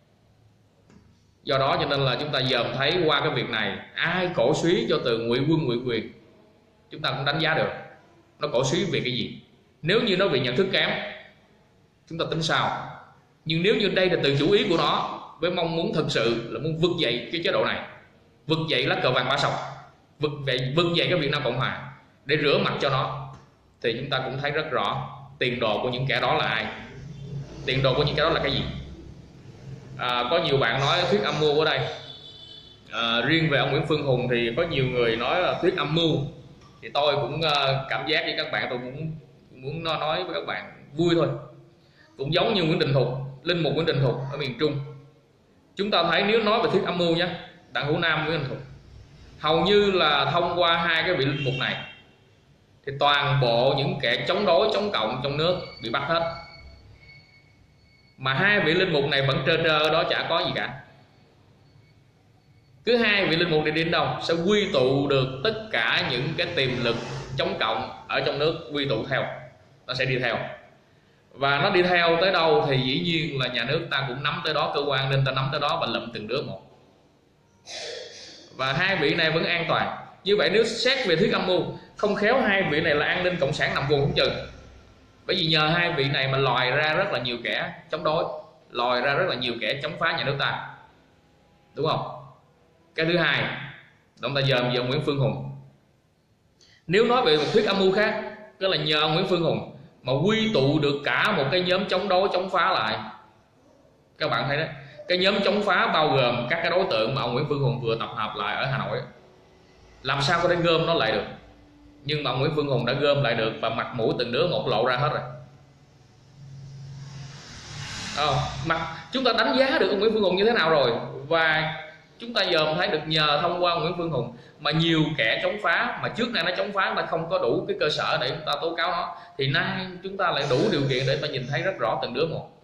Do đó cho nên là chúng ta dòm thấy qua cái việc này, ai cổ suý cho từ ngụy quân ngụy quyền, chúng ta cũng đánh giá được nó cổ suý về cái gì. Nếu như nó bị nhận thức kém, chúng ta tính sao. Nhưng nếu như đây là từ chủ ý của nó, với mong muốn thực sự là muốn vực dậy cái chế độ này, vực dậy lá cờ vàng mã sọc, vực dậy cái Việt Nam Cộng Hòa để rửa mặt cho nó, thì chúng ta cũng thấy rất rõ tiền đồ của những kẻ đó là ai. Tiền đồ của những kẻ đó là cái gì? Có nhiều bạn nói thuyết âm mưu ở đây. Riêng về ông Nguyễn Phương Hùng thì có nhiều người nói là thuyết âm mưu, thì tôi cũng cảm giác với các bạn, tôi muốn nói với các bạn vui thôi. Cũng giống như Nguyễn Đình Thục, linh mục Nguyễn Đình Thục ở miền Trung. Chúng ta thấy nếu nói về thuyết âm mưu nhé, Đặng Hữu Nam, Nguyễn Đình Thục, hầu như là thông qua hai cái vị linh mục này thì toàn bộ những kẻ chống đối, chống cộng trong nước bị bắt hết. Mà hai vị linh mục này vẫn trơ trơ đó, chả có gì cả. Cứ hai vị linh mục này đến đâu sẽ quy tụ được tất cả những cái tiềm lực chống cộng ở trong nước, quy tụ theo, nó sẽ đi theo. Và nó đi theo tới đâu thì dĩ nhiên là nhà nước ta cũng nắm tới đó, cơ quan nên ta nắm tới đó và lụm từng đứa một. Và hai vị này vẫn an toàn. Như vậy nếu xét về thuyết âm mưu, không khéo hai vị này là an ninh cộng sản nằm vùng không chừng. Bởi vì nhờ hai vị này mà lòi ra rất là nhiều kẻ chống đối, lòi ra rất là nhiều kẻ chống phá nhà nước ta, đúng không? Cái thứ hai, ông ta dòm về Nguyễn Phương Hùng. Nếu nói về một thuyết âm mưu khác, tức là nhờ Nguyễn Phương Hùng mà quy tụ được cả một cái nhóm chống đối chống phá lại. Các bạn thấy đấy, cái nhóm chống phá bao gồm các cái đối tượng mà ông Nguyễn Phương Hùng vừa tập hợp lại ở Hà Nội, làm sao có thể gom nó lại được. Nhưng mà ông Nguyễn Phương Hùng đã gom lại được và mặt mũi từng đứa một lộ ra hết rồi. Mặt chúng ta đánh giá được ông Nguyễn Phương Hùng như thế nào rồi. Và chúng ta giờ thấy được nhờ thông qua Nguyễn Phương Hùng mà nhiều kẻ chống phá mà trước nay nó chống phá mà không có đủ cái cơ sở để chúng ta tố cáo nó, thì nay chúng ta lại đủ điều kiện để ta nhìn thấy rất rõ từng đứa một.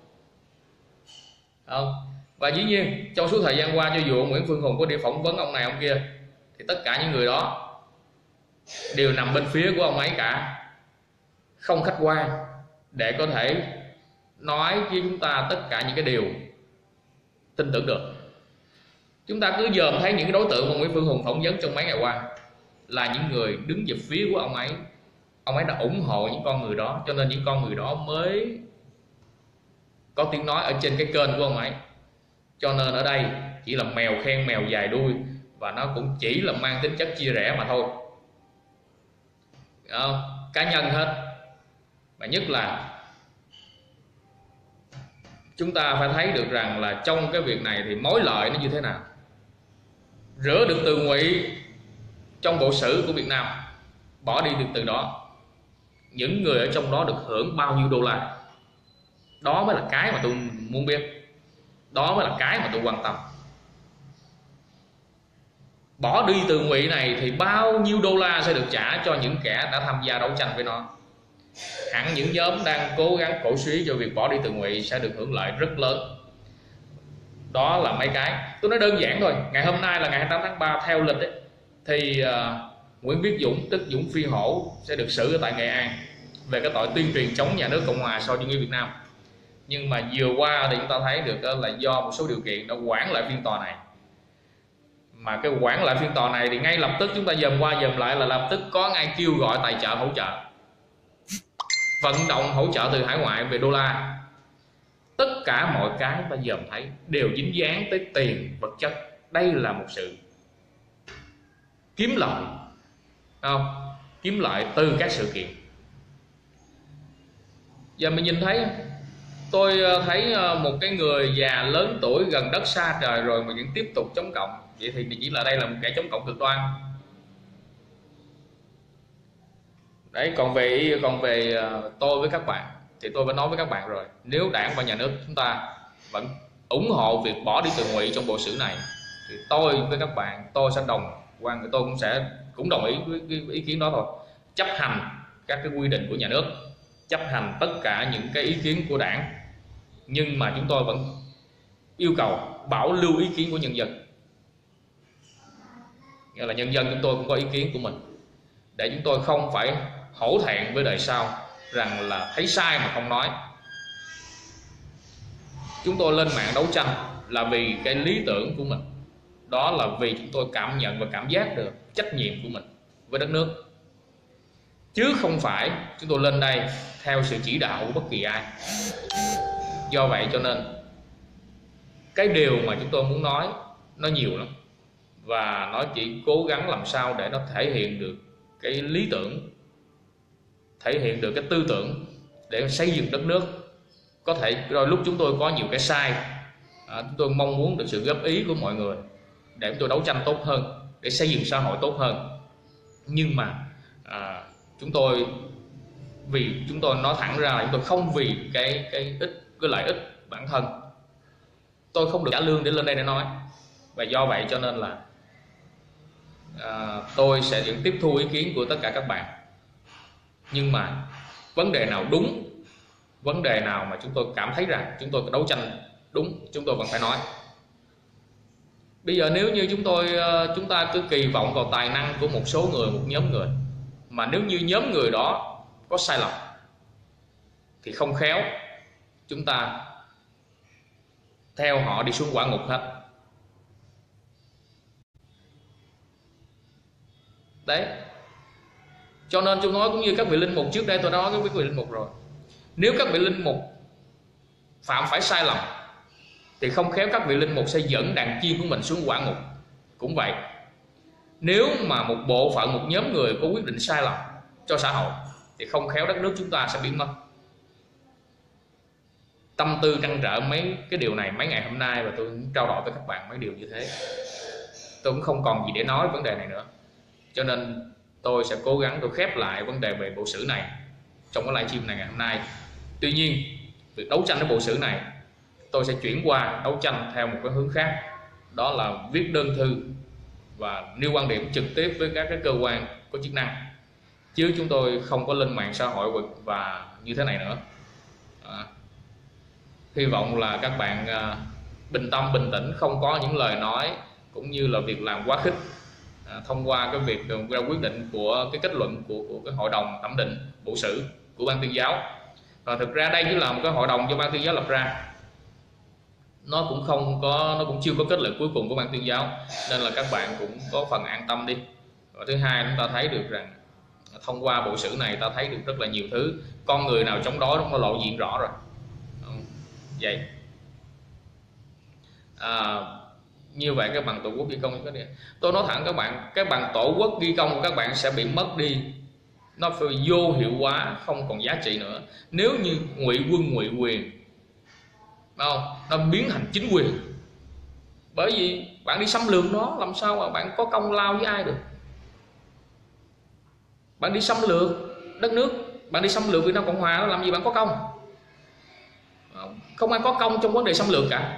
Và dĩ nhiên trong suốt thời gian qua, cho dù Nguyễn Phương Hùng có đi phỏng vấn ông này ông kia, thì tất cả những người đó đều nằm bên phía của ông ấy cả, không khách quan để có thể nói với chúng ta tất cả những cái điều tin tưởng được. Chúng ta cứ dòm thấy những cái đối tượng mà Nguyễn Phương Hùng phỏng vấn trong mấy ngày qua là những người đứng về phía của ông ấy. Ông ấy đã ủng hộ những con người đó, cho nên những con người đó mới có tiếng nói ở trên cái kênh của ông ấy. Cho nên ở đây chỉ là mèo khen mèo dài đuôi, và nó cũng chỉ là mang tính chất chia rẽ mà thôi. Cá nhân hết. Và nhất là chúng ta phải thấy được rằng là trong cái việc này thì mối lợi nó như thế nào. Rửa được từ ngụy trong bộ sử của Việt Nam, bỏ đi được từ đó, những người ở trong đó được hưởng bao nhiêu đô la. Đó mới là cái mà tôi muốn biết, đó mới là cái mà tôi quan tâm. Bỏ đi từ ngụy này thì bao nhiêu đô la sẽ được trả cho những kẻ đã tham gia đấu tranh với nó. Hẳn những nhóm đang cố gắng cổ suý cho việc bỏ đi từ ngụy sẽ được hưởng lợi rất lớn. Đó là mấy cái tôi nói đơn giản thôi. Ngày hôm nay là ngày 28 tháng 3 theo lịch ấy, thì Nguyễn Viết Dũng tức Dũng Phi Hổ sẽ được xử ở tại Nghệ An về cái tội tuyên truyền chống nhà nước Cộng hòa sau chủ nghĩa Việt Nam. Nhưng mà vừa qua thì chúng ta thấy được là do một số điều kiện đã hoãn lại phiên tòa này. Mà cái hoãn lại phiên tòa này thì ngay lập tức chúng ta dòm qua dòm lại là lập tức có ngay kêu gọi tài trợ hỗ trợ, vận động hỗ trợ từ hải ngoại về đô la. Tất cả mọi cái ta dòm thấy đều dính dáng tới tiền vật chất. Đây là một sự kiếm lợi, không? Kiếm lợi từ các sự kiện. Giờ mình nhìn thấy, tôi thấy một cái người già lớn tuổi gần đất xa trời rồi mà vẫn tiếp tục chống cộng. Vậy thì chỉ là đây là một kẻ chống cộng cực đoan. Đấy, còn về tôi với các bạn thì tôi vẫn nói với các bạn rồi, nếu Đảng và nhà nước chúng ta vẫn ủng hộ việc bỏ đi từ ngụy trong bộ sử này thì tôi với các bạn, tôi sẽ tôi cũng đồng ý với cái ý kiến đó thôi. Chấp hành các cái quy định của nhà nước, chấp hành tất cả những cái ý kiến của Đảng, nhưng mà chúng tôi vẫn yêu cầu bảo lưu ý kiến của nhân dân. Nghĩa là nhân dân chúng tôi cũng có ý kiến của mình, để chúng tôi không phải hổ thẹn với đời sau rằng là thấy sai mà không nói. Chúng tôi lên mạng đấu tranh là vì cái lý tưởng của mình, đó là vì chúng tôi cảm nhận và cảm giác được trách nhiệm của mình với đất nước, chứ không phải chúng tôi lên đây theo sự chỉ đạo của bất kỳ ai. Do vậy cho nên cái điều mà chúng tôi muốn nói nó nhiều lắm, và nó chỉ cố gắng làm sao để nó thể hiện được cái lý tưởng, thể hiện được cái tư tưởng để xây dựng đất nước. Có thể đôi lúc chúng tôi có nhiều cái sai, chúng tôi mong muốn được sự góp ý của mọi người để chúng tôi đấu tranh tốt hơn, để xây dựng xã hội tốt hơn. Nhưng mà chúng tôi, vì chúng tôi nói thẳng ra là chúng tôi không vì cái lợi ích bản thân. Tôi không được trả lương để lên đây để nói, và do vậy cho nên là tôi sẽ vẫn tiếp thu ý kiến của tất cả các bạn. Nhưng mà vấn đề nào đúng, vấn đề nào mà chúng tôi cảm thấy rằng chúng tôi đấu tranh đúng, chúng tôi vẫn phải nói. Bây giờ nếu như chúng ta cứ kỳ vọng vào tài năng của một số người, một nhóm người, mà nếu như nhóm người đó có sai lầm thì không khéo chúng ta theo họ đi xuống quả ngục hết. Đấy, cho nên tôi nói cũng như các vị linh mục trước đây tôi nói với các vị linh mục rồi, nếu các vị linh mục phạm phải sai lầm thì không khéo các vị linh mục sẽ dẫn đàn chiên của mình xuống quả ngục. Cũng vậy, nếu mà một bộ phận, một nhóm người có quyết định sai lầm cho xã hội thì không khéo đất nước chúng ta sẽ biến mất. Tâm tư trăn trở mấy cái điều này mấy ngày hôm nay, và tôi trao đổi với các bạn mấy điều như thế. Tôi cũng không còn gì để nói vấn đề này nữa, cho nên tôi sẽ cố gắng tôi khép lại vấn đề về bộ sử này trong cái livestream này ngày hôm nay. Tuy nhiên, việc đấu tranh với bộ sử này tôi sẽ chuyển qua đấu tranh theo một cái hướng khác, đó là viết đơn thư và nêu quan điểm trực tiếp với các cái cơ quan có chức năng, chứ chúng tôi không có lên mạng xã hội và như thế này nữa. Hy vọng là các bạn bình tâm bình tĩnh, không có những lời nói cũng như là việc làm quá khích thông qua cái việc ra quyết định của cái kết luận của cái hội đồng thẩm định bộ sử của ban tuyên giáo. Và thực ra đây chỉ là một cái hội đồng do ban tuyên giáo lập ra, nó cũng chưa có kết luận cuối cùng của ban tuyên giáo, nên là các bạn cũng có phần an tâm đi. Và thứ hai, chúng ta thấy được rằng thông qua bộ sử này ta thấy được rất là nhiều thứ, con người nào chống đối nó lộ diện rõ rồi. Vậy như vậy các bằng tổ quốc ghi công, tôi nói thẳng các bạn, cái bằng tổ quốc ghi công của các bạn sẽ bị mất đi, nó phải vô hiệu hóa, không còn giá trị nữa nếu như ngụy quân ngụy quyền, không, nó biến thành chính quyền. Bởi vì bạn đi xâm lược nó, làm sao mà bạn có công lao với ai được? Bạn đi xâm lược đất nước, bạn đi xâm lược Việt Nam Cộng Hòa, nó làm gì bạn có công? Không ai có công trong vấn đề xâm lược cả.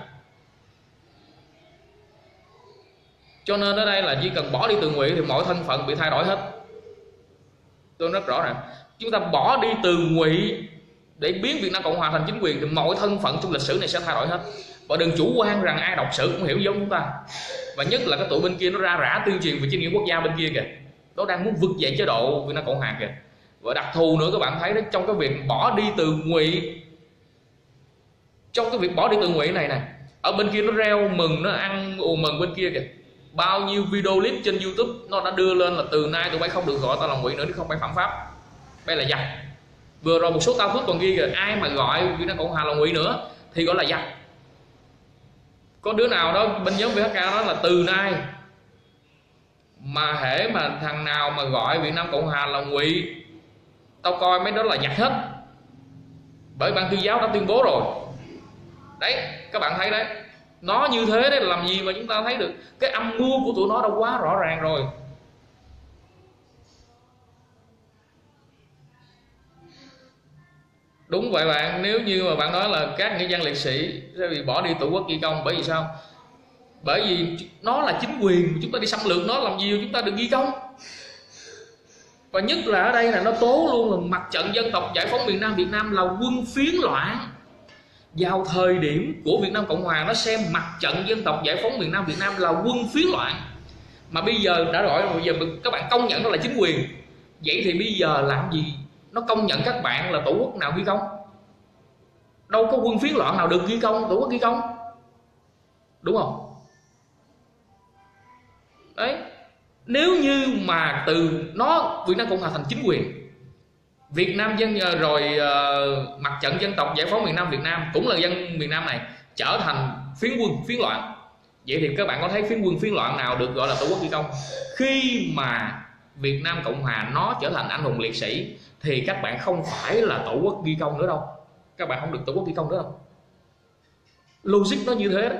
Cho nên ở đây là chỉ cần bỏ đi từ ngụy thì mọi thân phận bị thay đổi hết. Tôi rất rõ ràng, chúng ta bỏ đi từ ngụy để biến Việt Nam Cộng Hòa thành chính quyền thì mọi thân phận trong lịch sử này sẽ thay đổi hết. Và đừng chủ quan rằng ai đọc sử cũng hiểu giống chúng ta. Và nhất là cái tụi bên kia nó ra rã tuyên truyền về chính nghĩa quốc gia bên kia kìa, nó đang muốn vực dậy chế độ Việt Nam Cộng Hòa kìa. Và đặc thù nữa các bạn thấy đó, trong cái việc bỏ đi từ ngụy, trong cái việc bỏ đi từ ngụy này nè, ở bên kia nó reo mừng, nó ăn ù mừng bên kia kìa, bao nhiêu video clip trên YouTube nó đã đưa lên là từ nay tụi bay không được gọi tao là ngụy nữa, nếu không phải phạm pháp, đây là giặc. Vừa rồi một số tao phước còn ghi kìa, ai mà gọi Việt Nam Cộng Hòa là ngụy nữa thì gọi là giặc. Có đứa nào đó bên nhóm VHK nói là từ nay mà hễ mà thằng nào mà gọi Việt Nam Cộng Hòa là ngụy, tao coi mấy đó là giặc hết, bởi ban tuyên giáo đã tuyên bố rồi. Đấy, các bạn thấy đấy, nó như thế đấy, làm gì mà chúng ta thấy được cái âm mưu của tụi nó đã quá rõ ràng rồi. Đúng vậy bạn, nếu như mà bạn nói là các nghĩa văn liệt sĩ sẽ bị bỏ đi tổ quốc ghi công, bởi vì sao? Bởi vì nó là chính quyền, chúng ta đi xâm lược nó làm gì chúng ta được ghi công. Và nhất là ở đây là nó tố luôn là mặt trận dân tộc giải phóng miền Nam Việt Nam là quân phiến loạn. Vào thời điểm của Việt Nam Cộng Hòa, nó xem mặt trận dân tộc giải phóng miền Nam Việt Nam là quân phiến loạn. Mà bây giờ đã gọi, bây giờ các bạn công nhận nó là chính quyền, vậy thì bây giờ làm gì nó công nhận các bạn là tổ quốc nào ghi công? Đâu có quân phiến loạn nào được ghi công, tổ quốc ghi công, đúng không? Đấy, nếu như mà từ nó Việt Nam Cộng Hòa thành chính quyền, Việt Nam dân rồi mặt trận dân tộc giải phóng miền Nam Việt Nam cũng là dân miền Nam này trở thành phiến quân phiến loạn, vậy thì các bạn có thấy phiến quân phiến loạn nào được gọi là tổ quốc ghi công? Khi mà Việt Nam Cộng Hòa nó trở thành anh hùng liệt sĩ thì các bạn không phải là tổ quốc ghi công nữa đâu, các bạn không được tổ quốc ghi công nữa đâu. Logic nó như thế đó,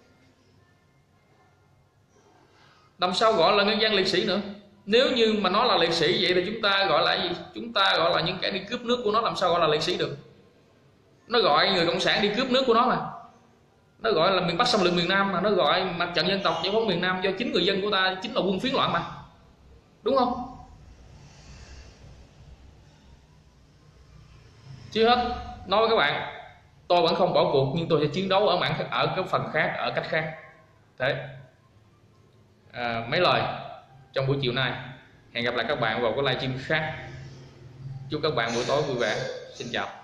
làm sao gọi là nhân dân liệt sĩ nữa? Nếu như mà nó là liệt sĩ vậy thì chúng ta gọi là gì? Chúng ta gọi là những kẻ đi cướp nước của nó, làm sao gọi là liệt sĩ được? Nó gọi người cộng sản đi cướp nước của nó mà, nó gọi là miền Bắc xâm lược miền Nam, mà nó gọi mặt trận dân tộc giải phóng miền Nam do chính người dân của ta chính là quân phiến loạn mà, đúng không? Chưa hết, nói với các bạn, tôi vẫn không bỏ cuộc nhưng tôi sẽ chiến đấu ở cái phần khác, ở cách khác. Thế mấy lời trong buổi chiều nay. Hẹn gặp lại các bạn vào cái livestream khác. Chúc các bạn buổi tối vui vẻ. Xin chào.